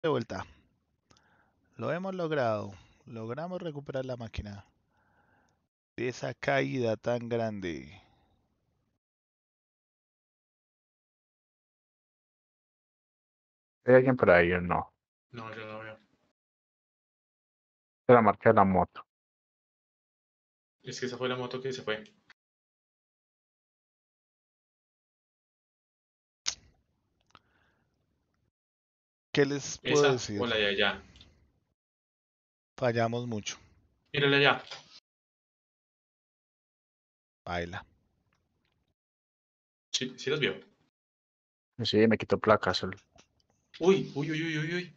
De vuelta. Lo hemos logrado. Logramos recuperar la máquina de esa caída tan grande. ¿Hay alguien por ahí o no? No, yo no veo. De la marca de la moto. Es que esa fue la moto que se fue. ¿Qué les puedo Esa decir? o la de allá. Fallamos mucho. Mírala allá. Baila. Sí, sí las vio. Sí, me quitó placas. Solo. Uy, uy, uy, uy, uy, uy.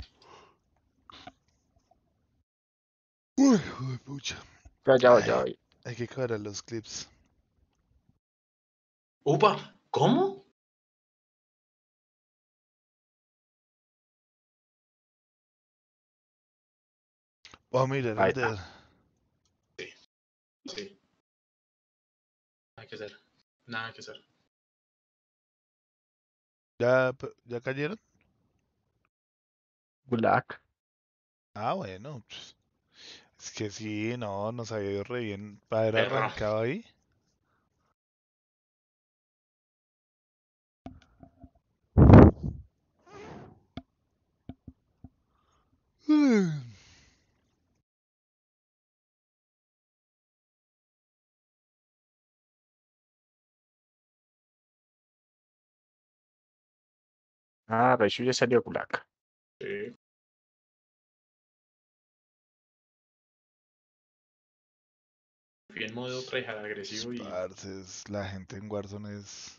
Uy, pucha. Ya voy, ya Ay, voy. hay que cuadrar los clips. Upa, ¿cómo? Oh, mira, el Ahí de... está. Sí, sí. Nada que hacer. Nada que hacer. ¿Ya cayeron? Black. Ah, bueno. Pues, es que sí, no, nos había ido re bien para haber Perro. arrancado ahí. Ah, Raichu ya salió Black. Sí. Fui en modo tryhard agresivo y... Parce, la gente en Warzone es...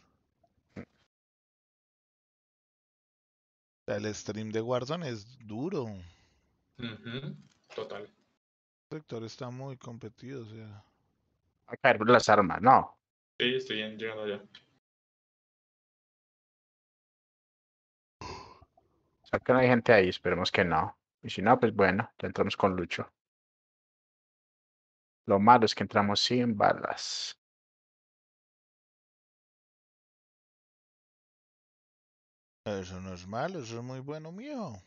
El stream de Warzone es duro. Total. El sector está muy competido, o sea. A caer por las armas, no. Sí, estoy llegando allá. O sea que no hay gente ahí, esperemos que no. Y si no, pues bueno, ya entramos con Lucho. Lo malo es que entramos sin balas. Eso no es malo, eso es muy bueno mío.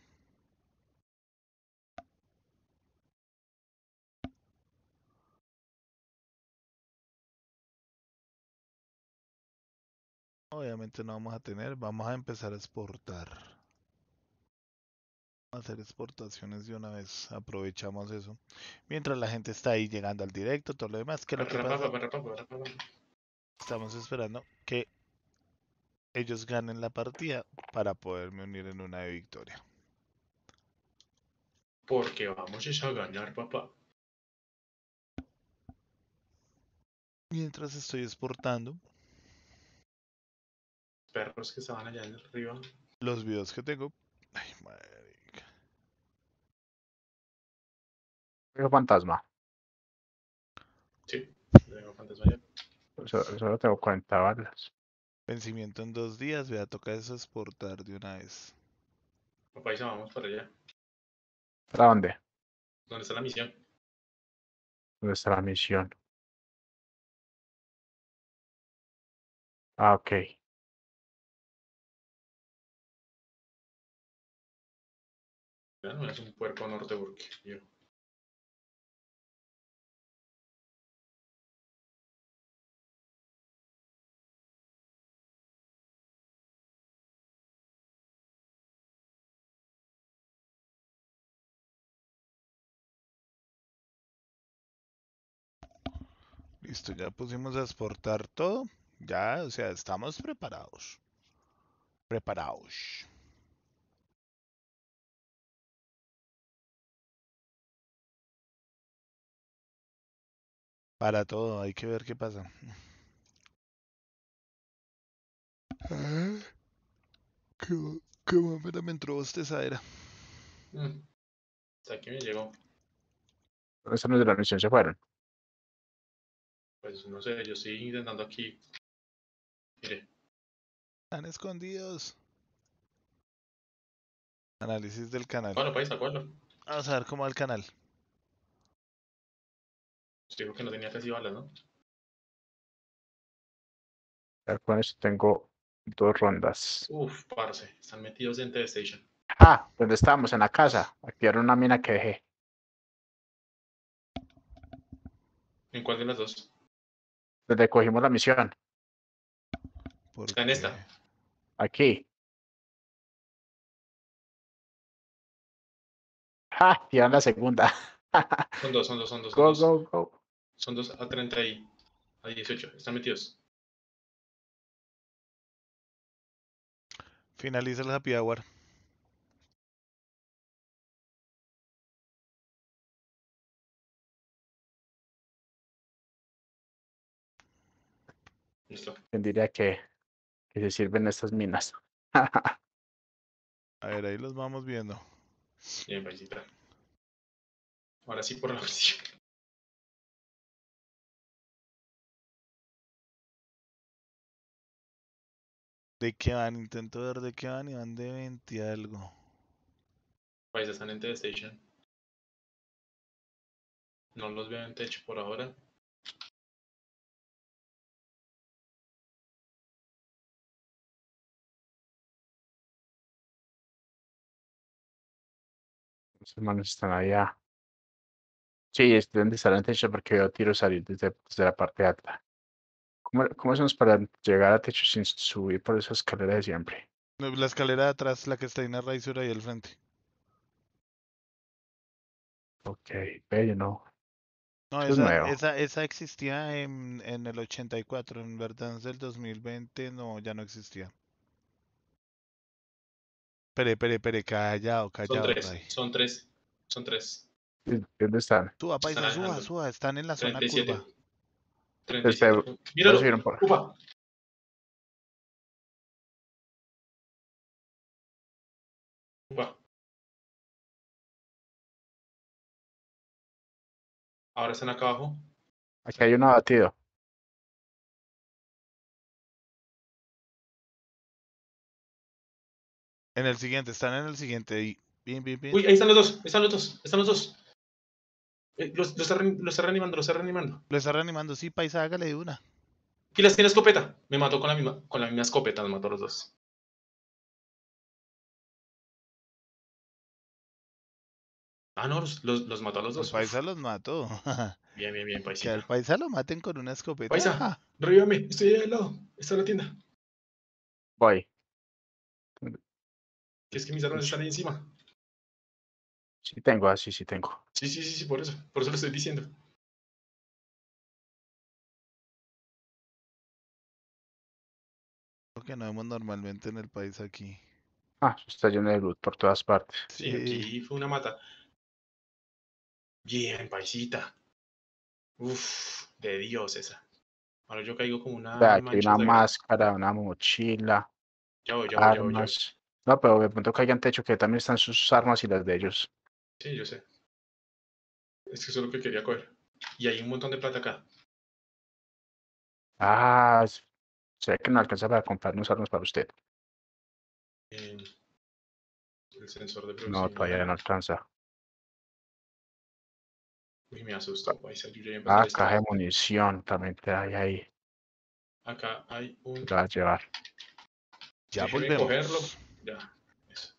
Obviamente no vamos a tener, vamos a empezar a exportar. Vamos a hacer exportaciones de una vez, aprovechamos eso. Mientras la gente está ahí llegando al directo, todo lo demás, ¿qué es lo que pasa? Estamos esperando que ellos ganen la partida para poderme unir en una de victoria. Porque vamos a ganar, papá. Mientras estoy exportando Perros que estaban allá en arriba. los videos que tengo. Ay, marica. Digo fantasma. Sí, tengo fantasma allá. Solo tengo 40 balas. Vencimiento en 2 días, voy a tocar eso exportar de una vez. Papá, y se vamos para allá. ¿Para dónde? ¿Dónde está la misión? ¿Dónde está la misión? Ah, ok. No es un puerco norte porque yo. Listo, ya pusimos a exportar todo. Ya, o sea, estamos preparados. Preparados. Para todo, hay que ver qué pasa. Ah, qué mamera me entró bostezadera. Hasta aquí me llegó. ¿Dónde están los de la misión? Se fueron. Pues no sé, yo estoy intentando aquí. Mire, Están escondidos. Análisis del canal. ¿cuál país? ¿Cuál? Vamos a ver cómo va el canal. Digo que no tenía casi balas, ¿no? Ya con eso tengo 2 rondas. Uf, parce, están metidos en T-Station. Ah, ¿dónde estábamos? En la casa. Activaron una mina que dejé. ¿En cuál de las dos? Donde cogimos la misión. Está en esta. Aquí. Tiran la segunda. Son dos, son dos, son dos, son Go, dos. go, go. Son dos a 30 y a 18. Están metidos. Finaliza el happy hour. Listo. ¿Quién diría que se sirven estas minas? A ver, ahí los vamos viendo. Bien, paisita. Ahora sí por la versión. ¿De qué van? Intento ver de qué van y van de 20 algo. Paisa están en T-Station. No los veo en techo por ahora. Los hermanos están allá. Sí, deben de estar en techo porque veo tiros salir desde la parte alta. ¿Cómo hacemos para llegar a techo sin subir por esa escalera de siempre? No, la escalera de atrás, la que está en la Razor ahí al frente. Ok, bello, no. No, Eso es nuevo. esa existía en el 84, en verdad desde el 2020 no, ya no existía. Pere, callado, Son tres, Ray. son tres, son tres. ¿Dónde están? Suba, Están paisa, alejando. están en la zona 37. curva. 37. Voy a Míralo. subir un poco. Upa. Upa. Ahora están acá abajo. Aquí hay uno abatido. En el siguiente, están en el siguiente. Bien. Uy, ahí están los dos. Están los dos. Están los dos. Lo está reanimando, lo está reanimando. Lo está reanimando, sí, paisa, hágale de una. Y las tiene escopeta. Me mató con la misma escopeta, nos mató a los dos. Ah, no, los mató a los El dos. paisa Uf. los mató. Bien, Que al paisita. paisa lo maten con una escopeta. Paisa, revívame, estoy ahí al lado. Está la tienda. Voy. Que es que mis armas están ahí encima. Sí tengo, así sí tengo. Sí, por eso. Por eso lo estoy diciendo. Lo que no vemos normalmente en el país aquí. Está lleno de loot por todas partes. Sí, aquí fue una mata. Bien, paisita. Uf, de Dios esa. Ahora yo caigo como una Aquí hay mancha una sagrada. máscara, una mochila, Ya voy. armas. No, pero de pronto caigan techo que también están sus armas y las de ellos. Sí, yo sé. Es que eso es lo que quería coger. Y hay un montón de plata acá. Sé que no alcanza para comprar unas armas para usted. El sensor de No, todavía proximidad. no alcanza. Uy, me asustó, paisa. Yo ya iba a empezar Caja de esto. munición también te hay ahí. Acá hay un... Lo va a llevar. Ya Déjeme cogerlo. volvemos. Ya. Eso.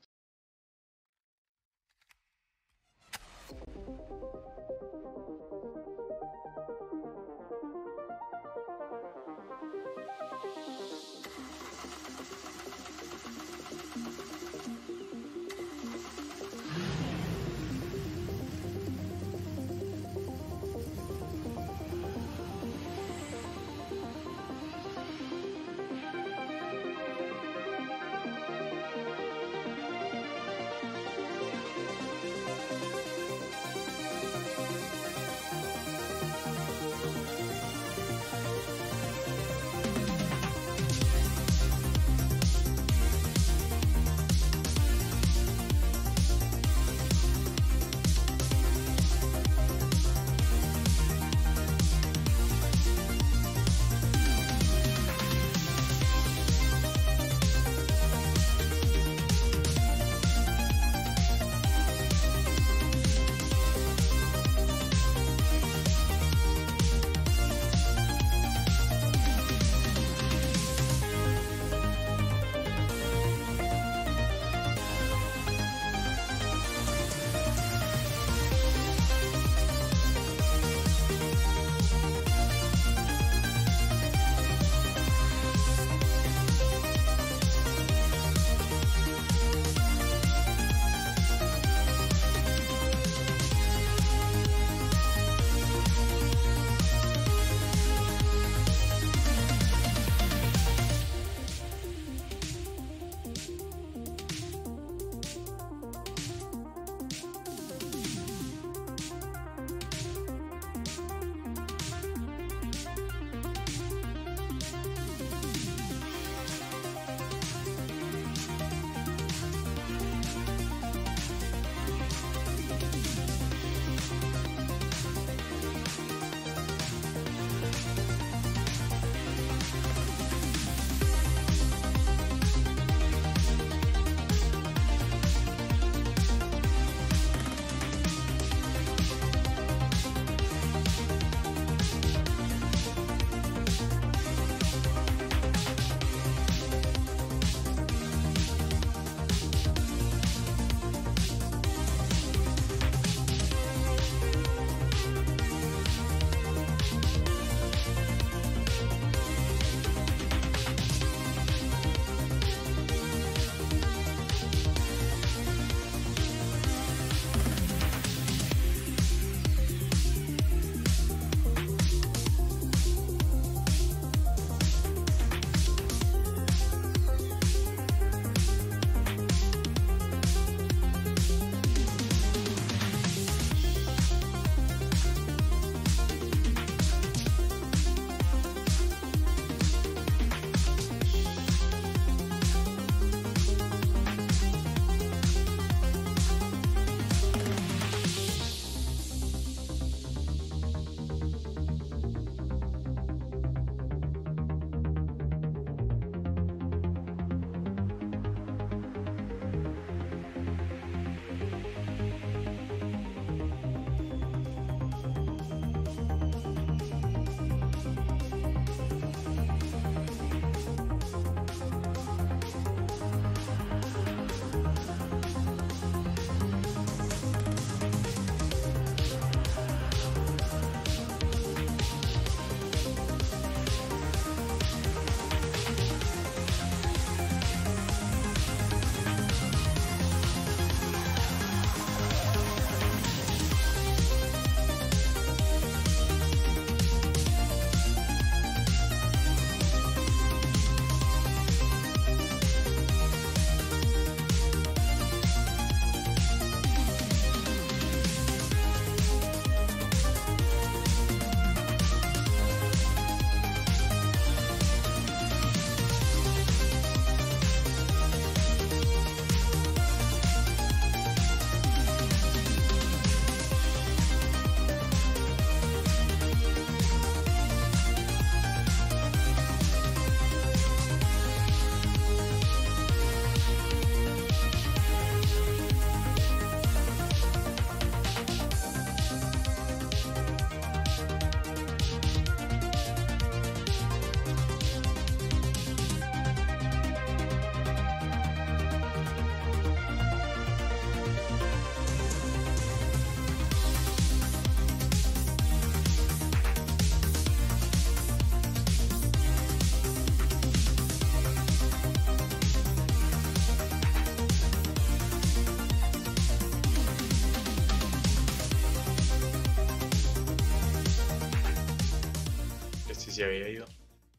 se había ido.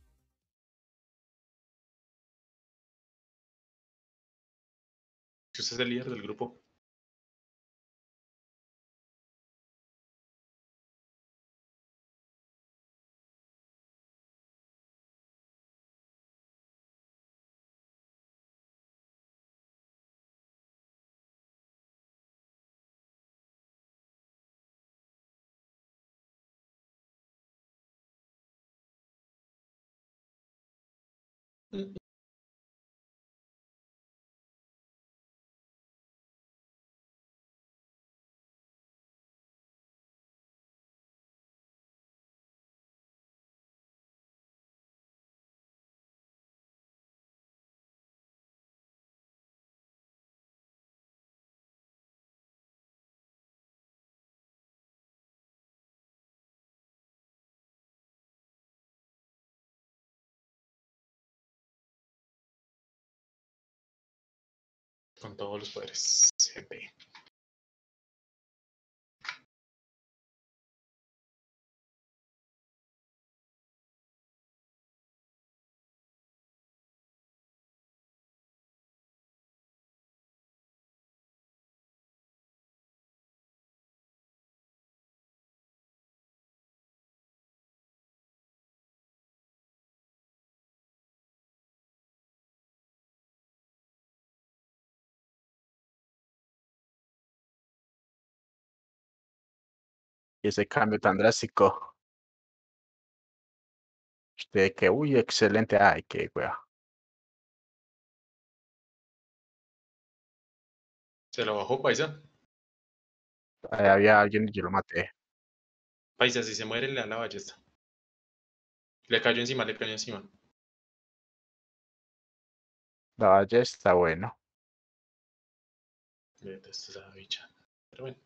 Usted es el líder del grupo. Con todos los poderes. GP. Y ese cambio tan drástico. Usted que, uy, excelente. Ay, qué wea. Se lo bajó, Paisa. Ahí había alguien y yo lo maté. Paisa, si se muere, le da la ballesta. Le cayó encima, le cayó encima. La valle está bueno. Me detesto esa bicha. Pero bueno.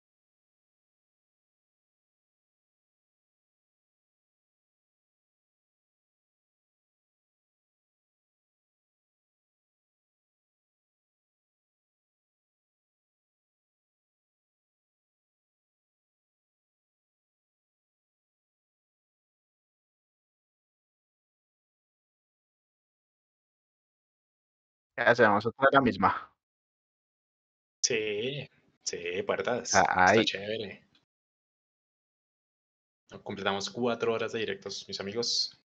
¿Qué hacemos? Otra la misma. Sí, sí, puertas. Está Ay, chévere. Completamos 4 horas de directos, mis amigos.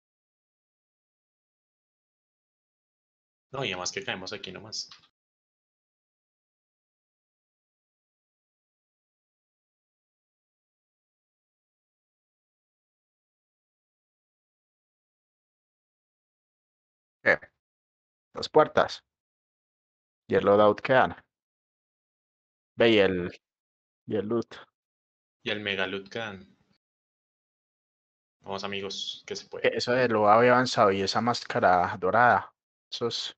No, y además que caemos aquí nomás. ¿qué? Dos puertas. Y el loadout quedan. Ve y el loot. Y el Megalutcan. Vamos, amigos, que se puede. Eso de lo había avanzado y esa máscara dorada. Eso es.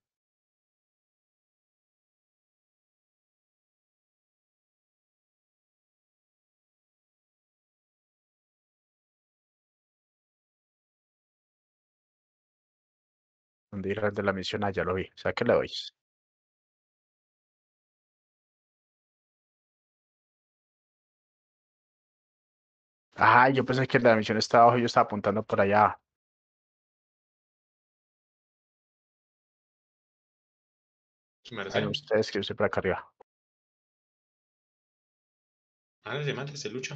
¿Dónde irá el de la misión? Ah, ya lo vi. O sea que le doy. Ah, yo pensé que el de la misión estaba abajo y yo estaba apuntando por allá. Su Bueno, merced. ustedes que yo estoy por acá arriba. Mándese, se lucha.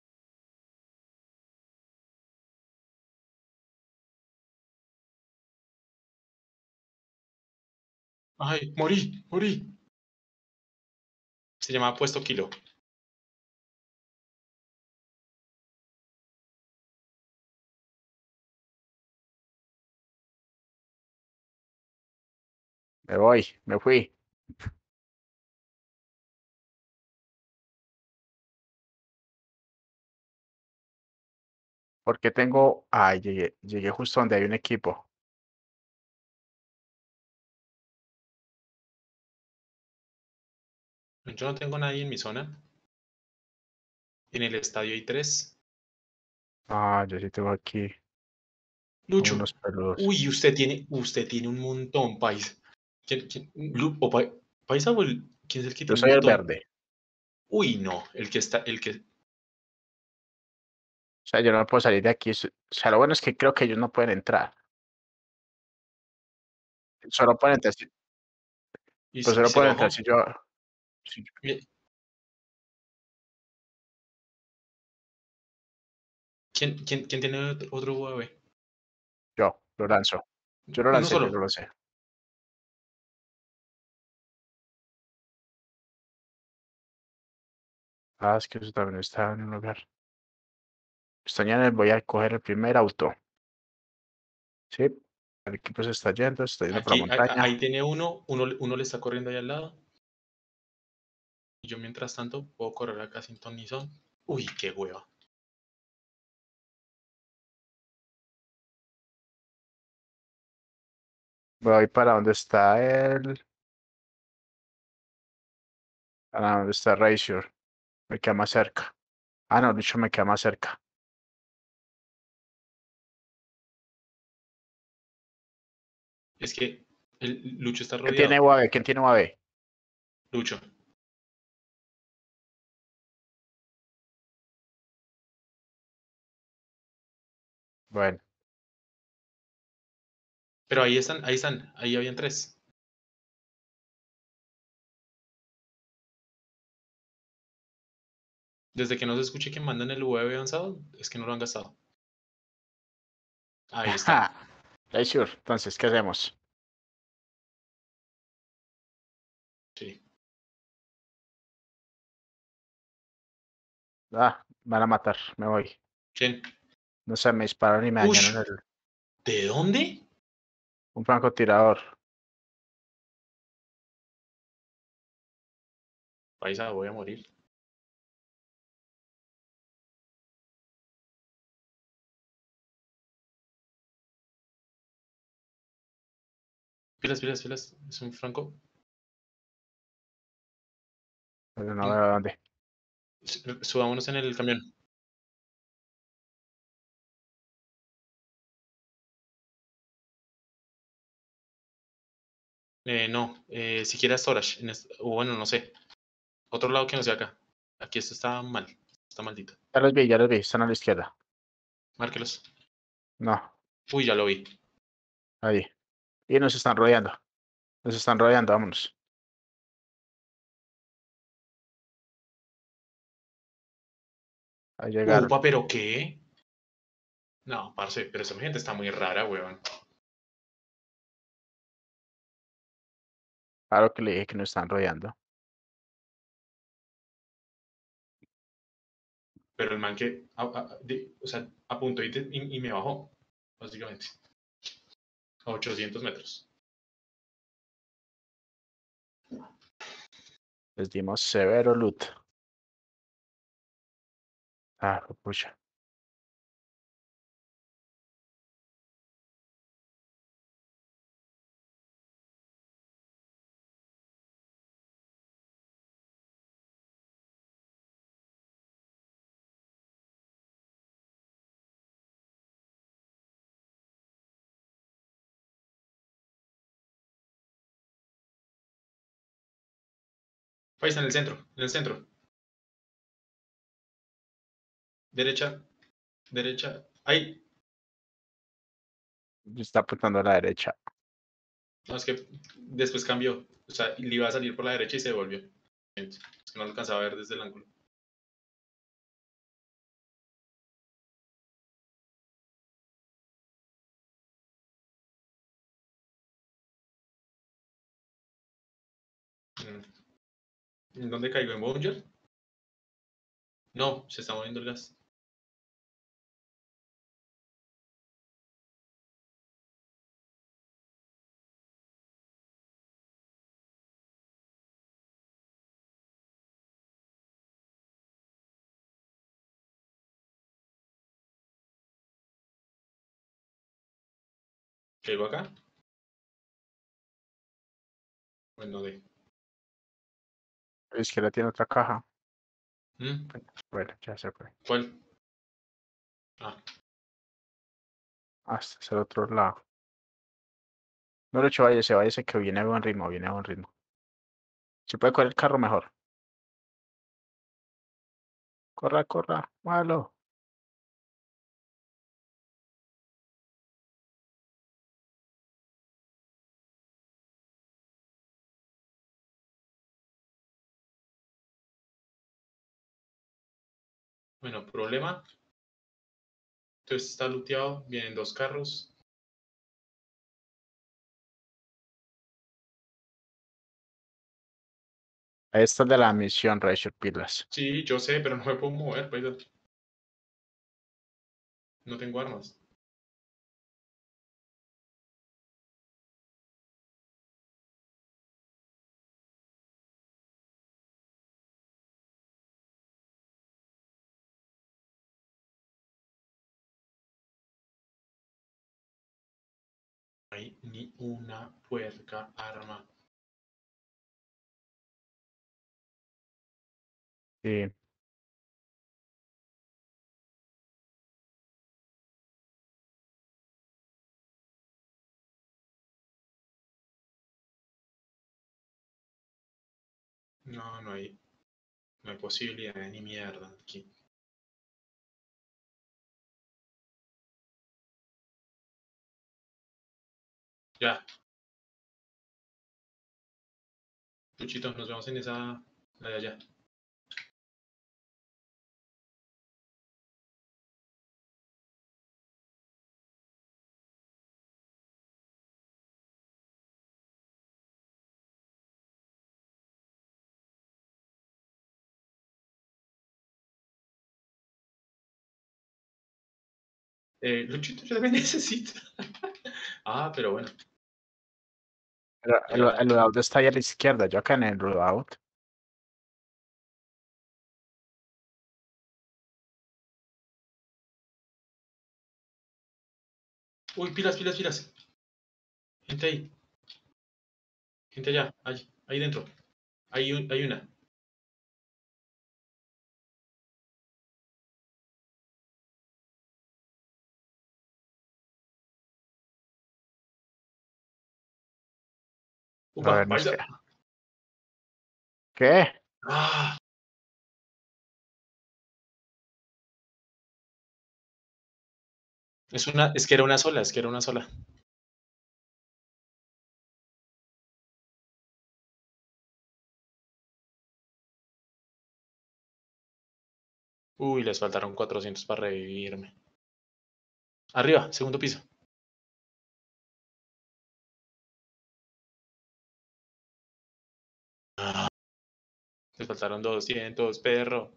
Ay, morí, morí. Se llama Puesto Kilo. Me voy, me fui. Porque tengo. Ay, llegué justo donde hay un equipo. Yo no tengo nadie en mi zona. En el estadio hay 3. Ah, yo sí tengo aquí Lucho. unos peludos. Uy, usted tiene un montón, Paisa. Paisa o ¿quién es el que Yo tiene un soy el montón? verde. Uy, no, el que está, el que. sea, yo no puedo salir de aquí. O sea, lo bueno es que creo que ellos no pueden entrar. Solo pueden entrar si, ¿Y, pues y solo se lo pueden entrar bajó? si yo. si- ¿Quién tiene otro UAV? yo lo lanzo. Yo lo Uno lancé, yo solo. no lo sé. Ah, es que eso también está en un lugar. Esta mañana voy a coger el primer auto. Sí, el equipo se está yendo por la Aquí, montaña. ahí tiene uno le está corriendo ahí al lado. Y yo mientras tanto puedo correr acá sin ton ni son. Uy, qué hueva. Voy para donde está para donde está Razor. Me queda más cerca. Ah, no, dicho me queda más cerca. Es que el Lucho está ¿Quién tiene rodeado. UAV? ¿Quién tiene UAV? Lucho. Bueno, Pero ahí están, ahí están. Ahí habían tres. Desde que no se escuche que mandan el UAV avanzado, es que no lo han gastado. Ahí está. Razor, entonces, ¿qué hacemos? Sí. Ah, van a matar, me voy. ¿Quién? No sé, me dispararon y me dañaron Ush. el, ¿De dónde? un francotirador. Paisa, voy a morir. Pilas, pilas, pilas. Es un franco. Pero no veo dónde. Subámonos en el camión. No, siquiera storage. O bueno, no sé. Otro lado que no sea acá. Aquí esto está mal. Está maldito. Ya los vi, están a la izquierda. Márquelos. No, Uy, ya lo vi. ahí. Y nos están rodeando. Nos están rodeando, vámonos. Ahí llegaron. Upa, ¿pero qué? No, parce, pero esa gente está muy rara, weón. Claro que le dije que nos están rodeando. Pero el man que, o sea, apuntó y me bajó, básicamente. A 800 metros. Les dimos severo loot. Ah, pucha. Ahí está en el centro, en el centro. Derecha, derecha. Ahí. Está apuntando a la derecha. No, es que después cambió. O sea, le iba a salir por la derecha y se devolvió. Es que no lo alcanzaba a ver desde el ángulo. ¿En dónde caigo? ¿En Bounger? No, se está moviendo el gas. ¿Caigo acá? Bueno, de. A la izquierda tiene otra caja. ¿Mm? Bueno, ya se fue. ¿Cuál? Ah, Hasta el otro lado. No lo he hecho, váyase que viene a buen ritmo, viene a buen ritmo. Si puede correr el carro, mejor. Corra, corra, malo. Bueno, problema. Entonces está looteado, vienen 2 carros. Esta es de la misión, Rachel Pilas. Sí, yo sé, pero no me puedo mover, paisa. No tengo armas. No hay ni una puerca arma. Sí. No, no hay posibilidad de ni mierda aquí. Ya. Luchito, nos vemos en esa... La de allá. Luchito ya me necesita. Ah, pero bueno. Pero Ya. el loadout está ahí a la izquierda. Yo acá en el loadout. Uy, pilas, pilas, pilas. Gente ahí. Gente allá. Ahí dentro. Hay una. A Upa, ver, no sé. paisa. ¿Qué? Ah. Es que era una sola, es que era una sola. Uy, les faltaron 400 para revivirme. Arriba, segundo piso. Ah, les faltaron 200, perro.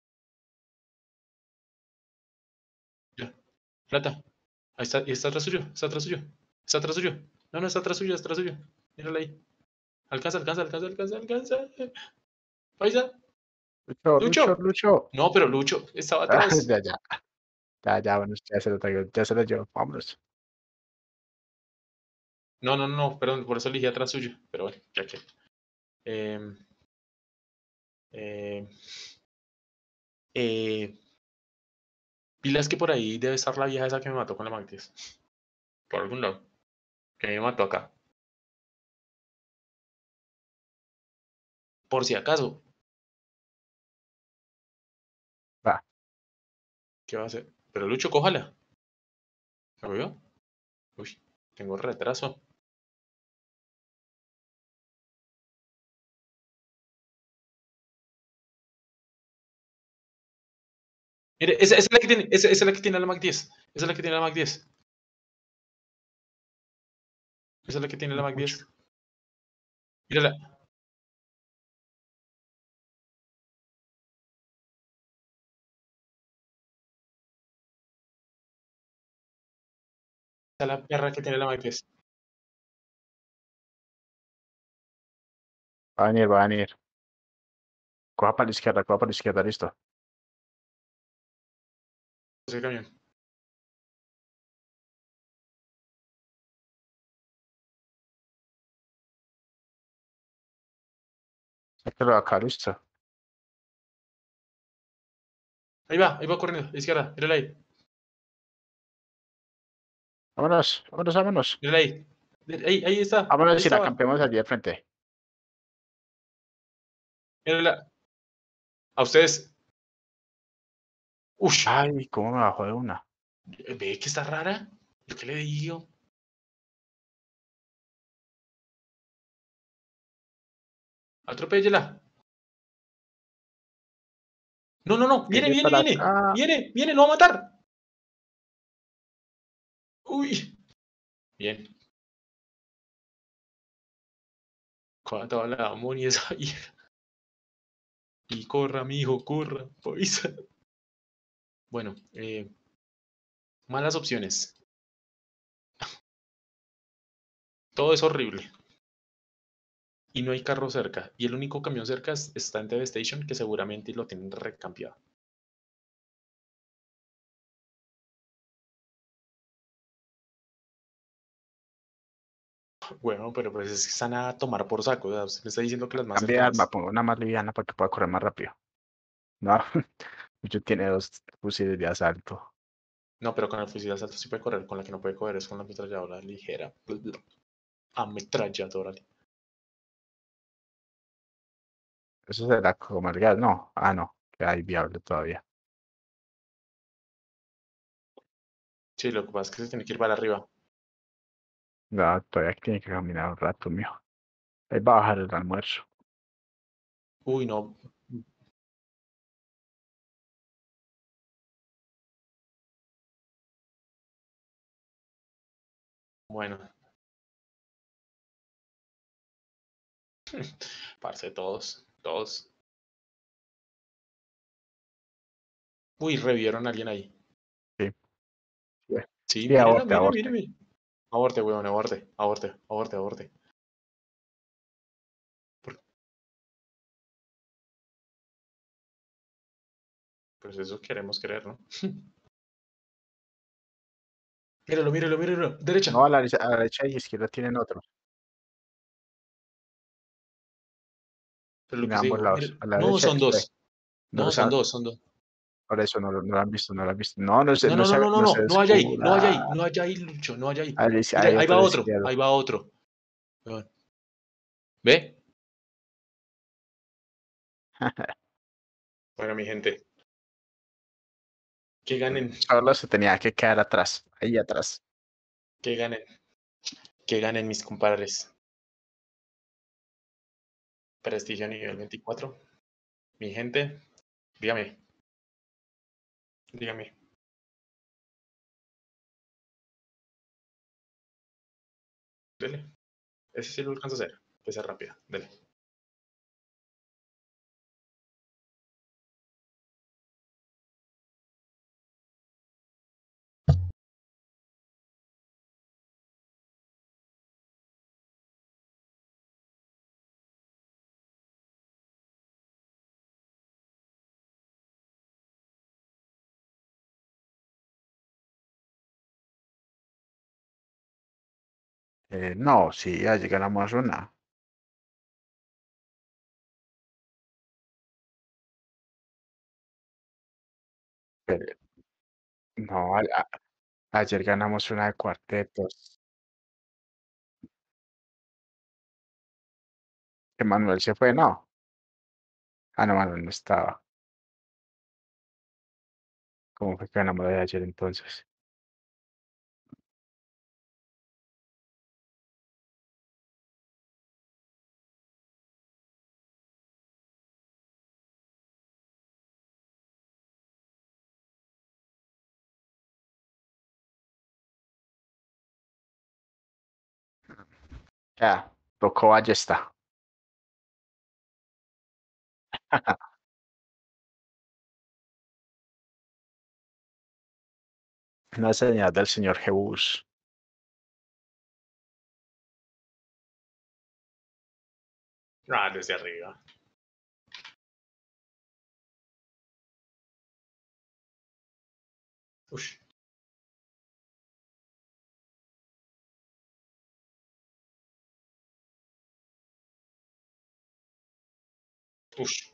Ya, plata. Ahí está, y está atrás suyo, está atrás suyo. Está atrás suyo. No, no, está atrás suyo, está atrás suyo. Míralo ahí. Alcanza, alcanza, alcanza, alcanza, alcanza. Paisa. Lucho, Lucho, Lucho. Lucho. No, pero Lucho estaba Ah, atrás. ya, ya. Ya, ya, bueno, ya se lo traigo. Ya se lo llevo. Vámonos. No, no, no, perdón, por eso elegí atrás suyo. Pero bueno, ya que. Eh, eh, eh, pilas que por ahí debe estar la vieja esa que me mató con la Mag 10. Por algún lado. Que me mató acá. Por si acaso. Va. ¿Qué va a hacer? Pero Lucho, cójala. ¿Me vio? Uy, tengo retraso. Mire, esa es la que tiene, esa es la que tiene la Mac 10. Esa es la que tiene la Mac 10. Esa es la que tiene No la Mac escucho. 10. Mírala. Esa es la perra que tiene la Mac 10. Va a venir, va a venir. Coja para la izquierda, listo. Ese camión. Sáquelo de acá, listo. Ahí va corriendo. Izquierda, mírala ahí. Vámonos, vámonos, vámonos. Mírala ahí. Ahí está. Ahí Vámonos y la estaba. campeamos allí al frente. Mírala. A ustedes. Ush. Ay, cómo me bajó de una. Ve que está rara. ¿Yo qué le digo? Atropéllela. No, no, no. Viene, Viene viene, para viene. acá. Viene, lo va a matar. Uy. Bien. Cuánto la Moni esa hija. Y corra, mijo, corra. Poisa. Bueno, malas opciones. Todo es horrible. Y no hay carro cerca. Y el único camión cerca está en TV Station, que seguramente lo tienen recambiado. Bueno, pero pues es que están a tomar por saco. O sea, usted me está diciendo que las más Cambia de arma, cercanas. pongo una más liviana para que pueda correr más rápido. No, mucho tiene 2 fusiles de asalto. No, pero con el fusil de asalto sí puede correr. Con la que no puede correr es con la ametralladora ligera. Ametralladora. Eso será como el gas, no. Ah, no, que hay viable todavía. Sí, lo que pasa es que se tiene que ir para arriba. No, todavía tiene que caminar un rato, mijo. Ahí va a bajar el almuerzo. Uy, no. Bueno, parce, todos. Uy, revieron a alguien ahí. Sí, sí, Sí, sí, mírela, aborte, mire, aborte. míreme. Aborte, weón, aborte. Por- Pues eso queremos creer, ¿no? Míralo. Derecha. No, a la derecha y izquierda tienen otro. Pero lo Tiene que se ambos dijo, lados. mire. A la No, derecha son después. dos. No No, los son ha- dos, son dos. Por eso no lo han visto, no lo han visto. No, no se, No, no, no, no, no, no se no. No vaya ahí, no vaya ahí, descubra. no vaya ahí, Lucho, no vaya ahí. Hay Mira, ahí otro va a la otro, izquierda. ahí va otro. Weón. ¿Ve? Bueno, mi gente, que ganen, Solo se tenía que quedar atrás, ahí atrás. que ganen, que ganen mis compadres. Prestigio nivel 24. Mi gente, dígame, dígame. Dele. Ese sí lo alcanzo a hacer. Que sea rápida. Dele. No, sí, ya llegamos a zona. Pero, no, ayer ganamos una de cuartetos. Que Manuel se fue, no. Ah, no, Manuel no estaba. ¿Cómo fue que ganamos la de ayer entonces? Ya, tocó ballesta. Una señal del señor Jebus. Ah, desde arriba. Ush. Ush.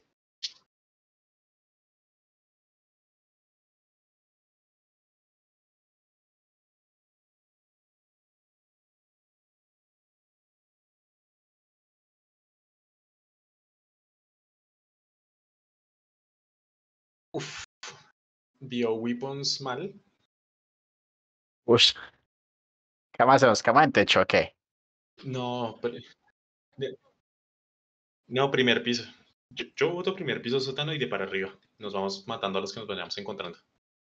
Uf. Bio Weapons mal. Ush, ¿cama hacemos? ¿Cama en techo o qué? No, no, primer piso. Yo voto primer piso sótano y de para arriba. Nos vamos matando a los que nos vayamos encontrando.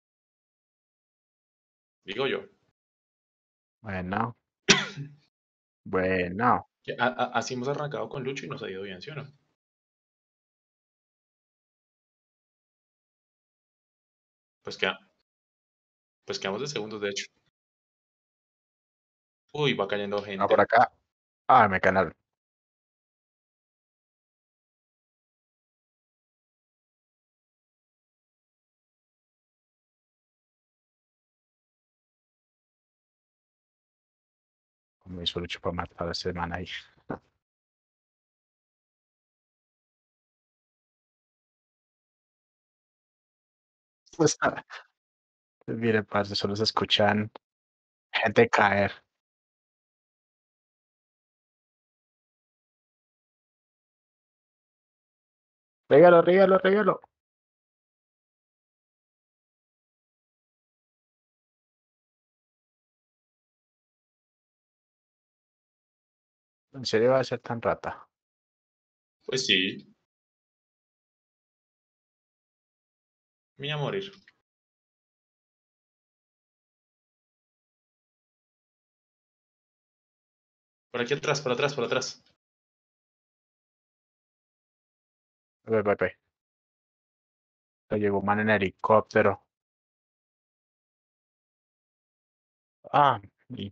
Digo yo. Bueno. Bueno. Así hemos arrancado con Lucho y nos ha ido bien, ¿sí o no? Pues, pues quedamos de segundos, de hecho. Uy, va cayendo Ah, por gente. acá. Ah, me canal. Como hizo Lucho para matar a ese man ahí. Pues, miren, parce, solo se escuchan gente caer. Rígalo, rígalo, rígalo. ¿En serio va a ser tan rata? Pues sí, me voy a morir. Por aquí atrás, por atrás, por atrás. Ve. Le llegó un man en helicóptero. Ah, y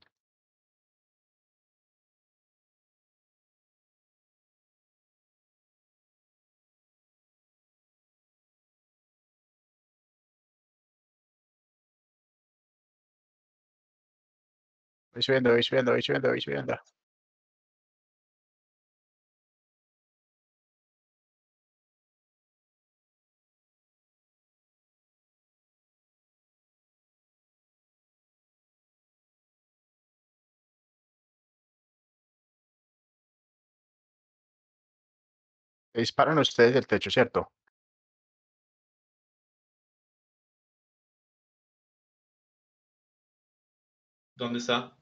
voy subiendo, voy subiendo, voy subiendo, voy subiendo. Disparan ustedes del techo, ¿cierto? ¿Dónde está?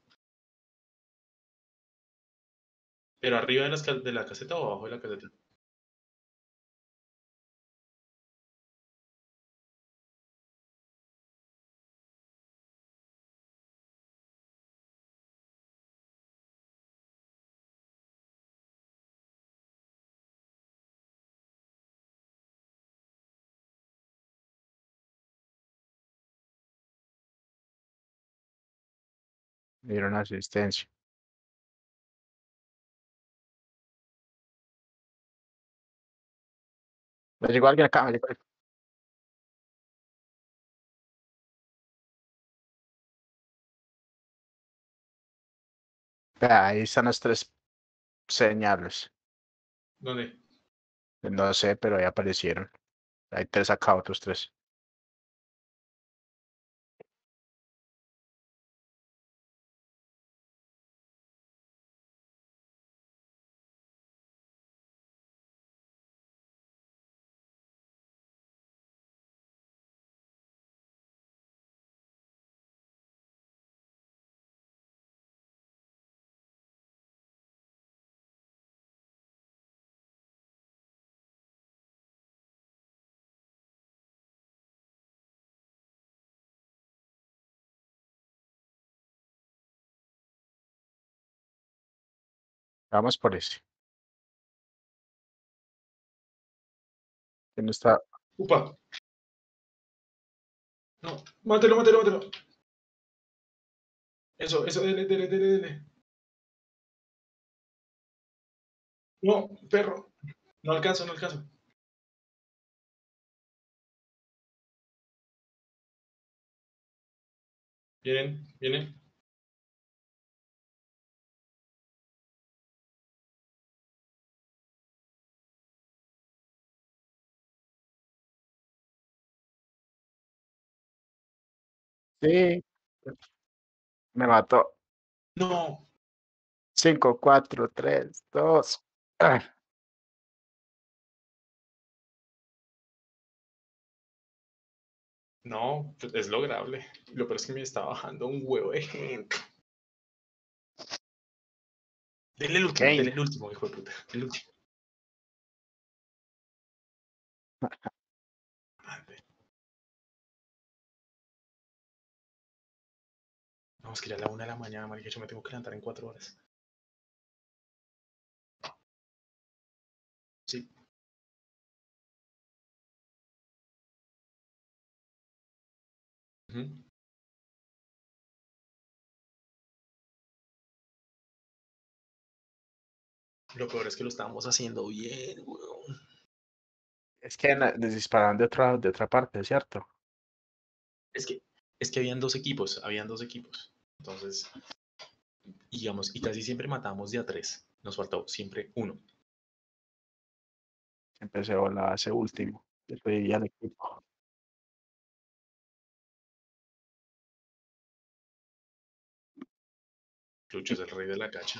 ¿Pero arriba de, de la caseta o abajo de la caseta? Dieron asistencia. Me llegó alguien acá, me llegó. Vea, ahí están las tres señales. ¿Dónde? No sé, pero ahí aparecieron. Hay tres acá, otros tres. Vamos por ese. ¿Quién está? ¡Upa! No, mátelo, mátelo, mátelo. Eso, dele. No, perro. No alcanzo, no alcanzo. Vienen. Sí, me mató. No, 5, 4, 3, 2. no, pues es lograble. Lo peor es que me está bajando un huevo de gente. Denle el Kane. último, hijo de puta. El último. Vamos que ya a la 1 de la mañana, marica, yo me tengo que levantar en 4 horas. Sí. Ujú. Lo peor es que lo estábamos haciendo bien, weón. Es que les disparan de otra parte, ¿cierto? Es que, es que habían dos equipos. Entonces, digamos, y casi siempre matábamos de a 3. Nos faltó siempre uno. Siempre se volaba ese último. Le pedía al equipo. Lucho es el rey de la cacha.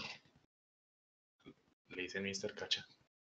Le dicen Mr. Cacha.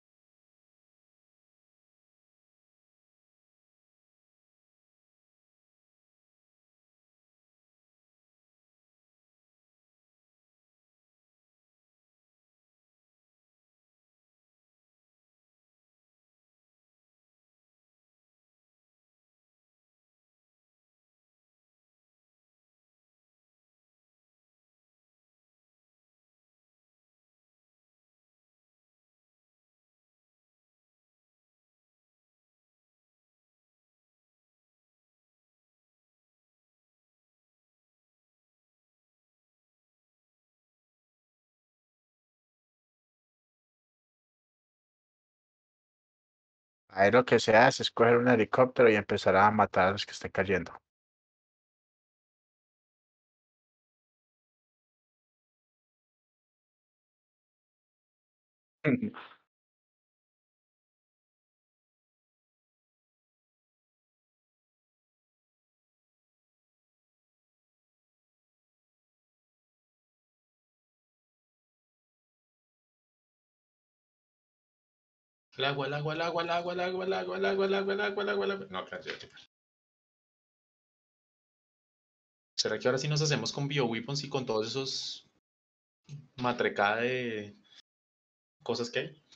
Ahí lo que se hace es coger un helicóptero y empezar a matar a los que estén cayendo. El agua, el agua, el agua, el agua, el agua, el agua, el agua, el agua, el agua, el agua, el agua. No, cállate. ¿Será que ahora sí nos hacemos con bioweapons y con todos esos matrecada de cosas que hay?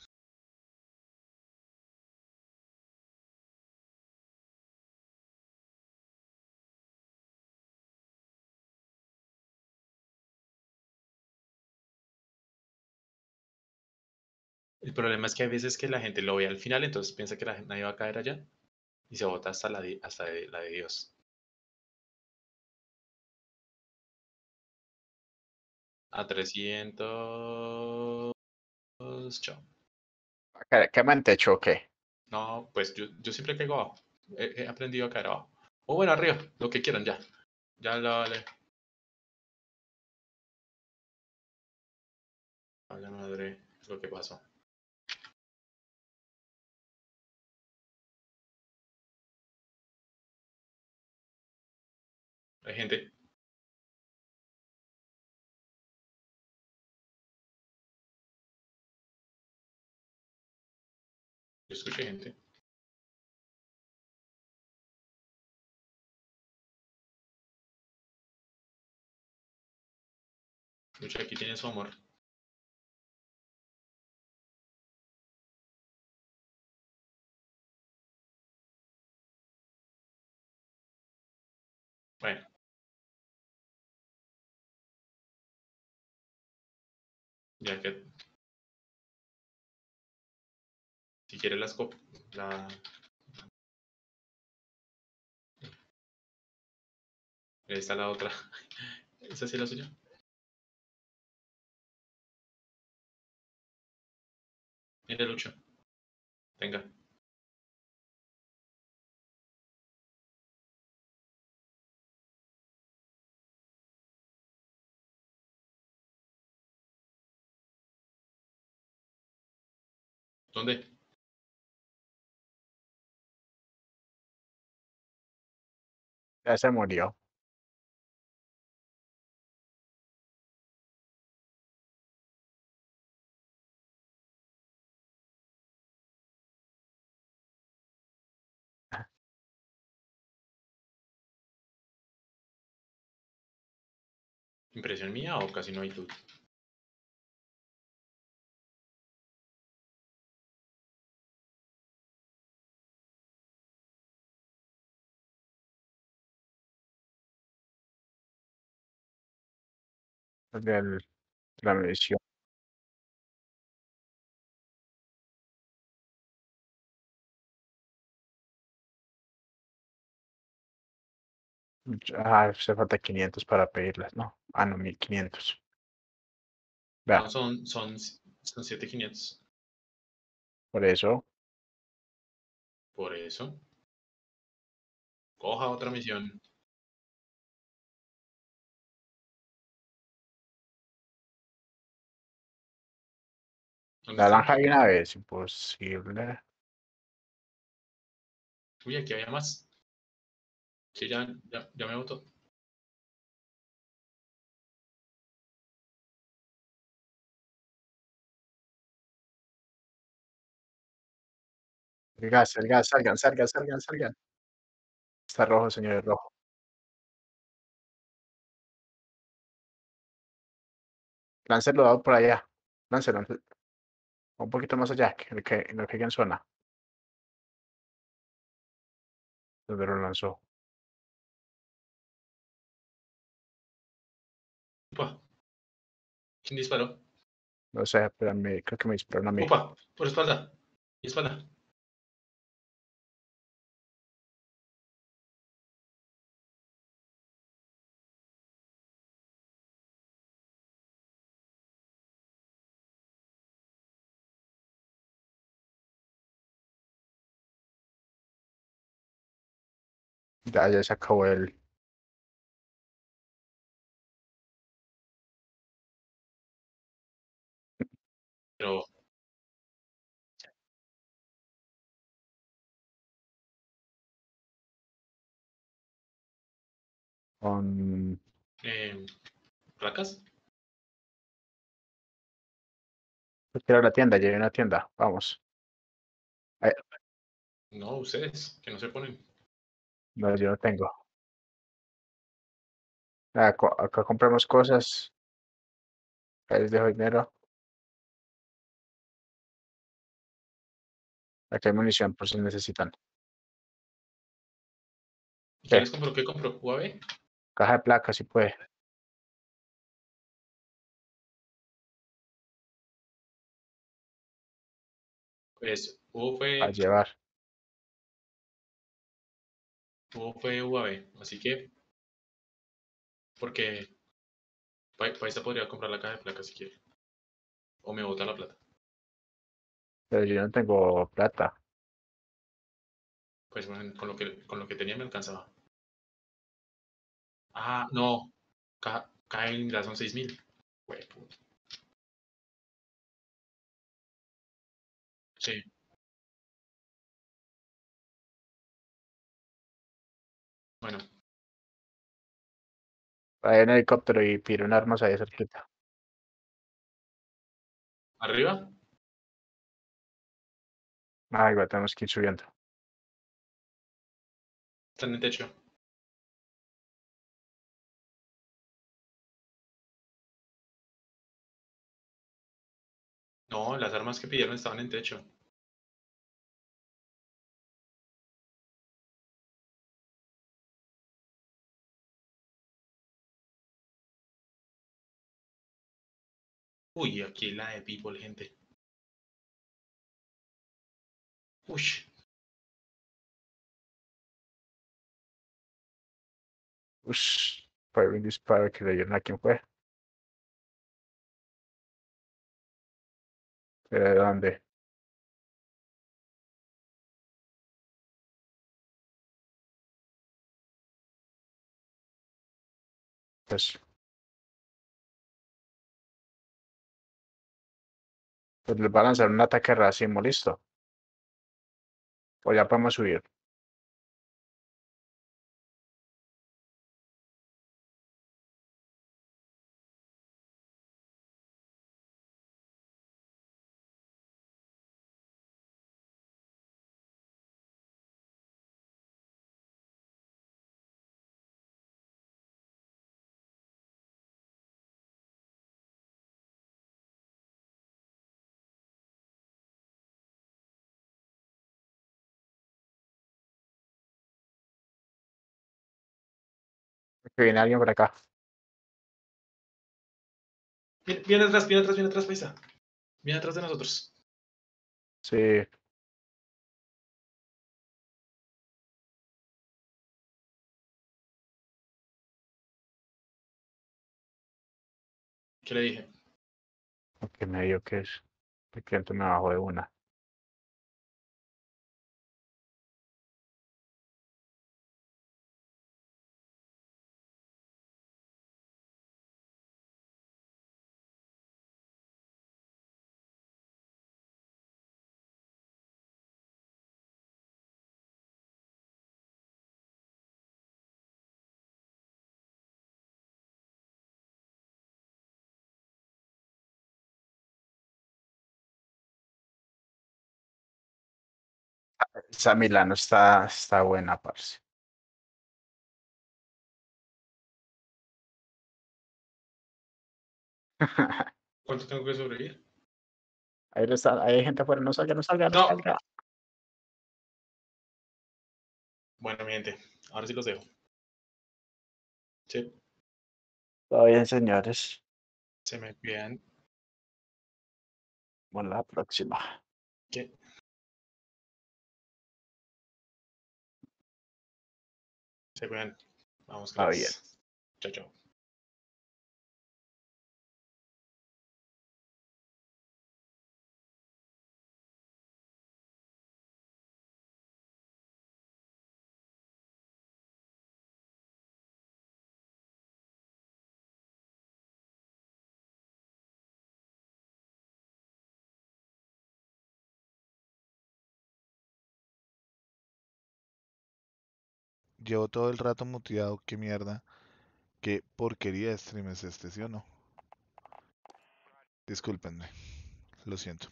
El problema es que hay veces que la gente lo ve al final, entonces piensa que nadie va a caer allá y se bota hasta la de Dios. A 300. Chao. ¿Qué me han hecho o qué? No, pues yo siempre caigo abajo. He aprendido a caer abajo. O bueno, arriba, lo que quieran, ya. Ya la vale. A la madre, lo que pasó. Hay gente. Yo escuché gente. Lucha, aquí tiene su amor. Bueno, ya que si quiere las copias. Ahí está la otra. ¿Esa sí es la suya? Mire, Lucho. Venga. ¿Dónde? Ya se murió. ¿Impresión mía o casi no hay tú? de la medición. Se falta 500 para pedirlas, ¿no? Ah, no, 1500. No, Vea, son 7500. por eso, Por eso. Coja otra misión. ¿Dónde está? naranja hay una vez, imposible. Uy, aquí había más. Sí, ya me votó. El gas, salgan, salgan, salgan, salgan. Está rojo, señores, rojo. Láncelo dado por allá. Láncelo un poquito más allá, que no caiga en zona. Donde lo lanzó. Upa. ¿Quién disparó? No sé, pero creo que me dispararon a mí. Upa, por espalda. Mi espalda. Ya se acabó el. Pero Con. ¿placas? Quiero la tienda, llegué a una tienda. Vamos. Ay, No, ustedes, que no se ponen. no, yo no tengo. Acá compramos cosas. Ahí les dejo dinero. Aquí hay munición por si necesitan. ¿Qué ¿Qué? les compro? ¿Qué compro? ¿UAV? Caja de placas, si puede. Pues A llevar. hubo fue UAV. Así que, porque Paisa podría comprar la caja de placas si quiere. O me bota la plata. Pero yo no tengo plata. Pues bueno, con lo que tenía me alcanzaba. Ah, no. Caja de blindada son 6000. Sí. Bueno, Hay un helicóptero y pide un armas ahí cerquita. arriba. Ah, igual tenemos que ir subiendo. Están en el techo. No, las armas que pidieron estaban en techo. Uy, aquí la de people, gente. Uy, Ush, fue un disparo que le dieron a quien fue. ¿Pero de dónde? Pues les va a lanzar un ataque racimo, listo. O ya podemos subir. Que viene alguien por acá. Viene atrás, paisa. Viene atrás de nosotros. Sí, ¿Qué le dije? porque me dio que es. El cliente me bajó de una. Esa Milano está buena, parce. ¿Cuánto tengo que sobrevivir? Ahí hay gente afuera, no salga, no salga, no No. salga. Bueno, mi gente, ahora sí los dejo. Sí, Todo bien, señores. se me cuidan. Bueno, la próxima. ¿Qué? Se cuidan. Vamos, Está bien. cracks. Chao, chao. Llevo todo el rato muteado, qué mierda. Qué porquería de stream es este, ¿sí o no? Discúlpenme, lo siento.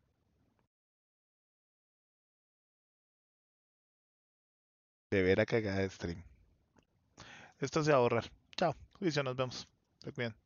De vera cagada de stream. Esto se va a borrar. Chao, juicio, nos vemos. Se cuidan.